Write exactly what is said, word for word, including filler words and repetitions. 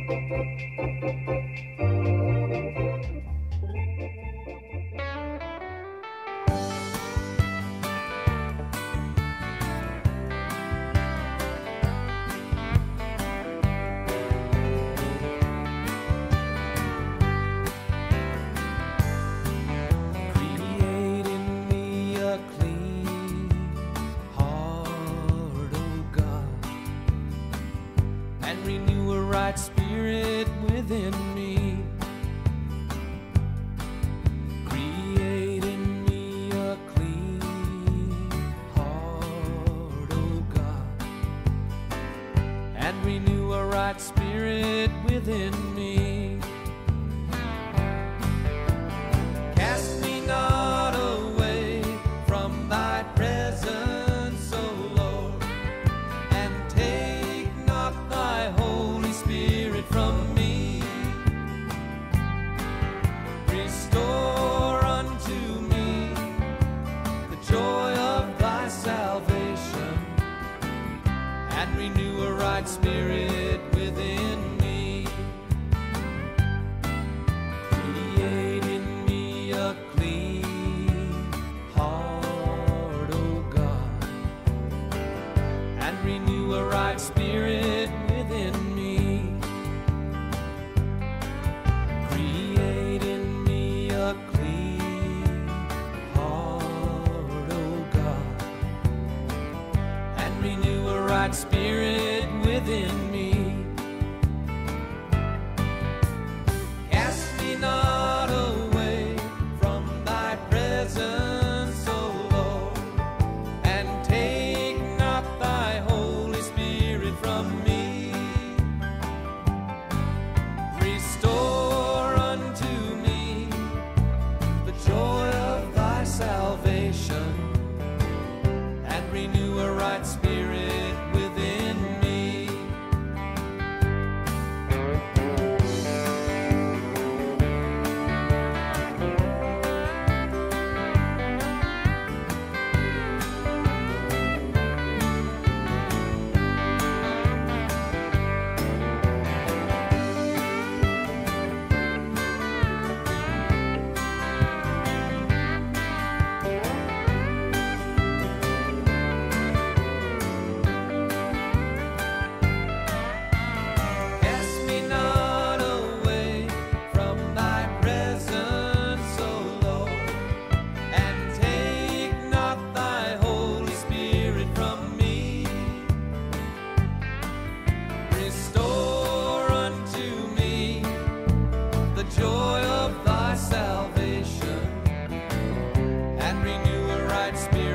Spirit within me. Create in me a clean heart, O God, and renew a right spirit within me. Cast me not away from thy presence, O Lord, and take not thy Holy Spirit from me. Restore unto me the joy of thy salvation, and renew a right spirit within me. Create in me a clean heart, O God, and renew a right spirit within me. Create in me a clean heart, O God, and renew a right spirit within me. Cast me not away from thy presence, O Lord, and take not thy Holy Spirit from me. Restore unto me the joy of thy salvation, and renew a right spirit within me. Cast me not away from thy presence, O Lord, and take not thy Holy Spirit from me. Restore unto me the joy of thy salvation, and renew a right spirit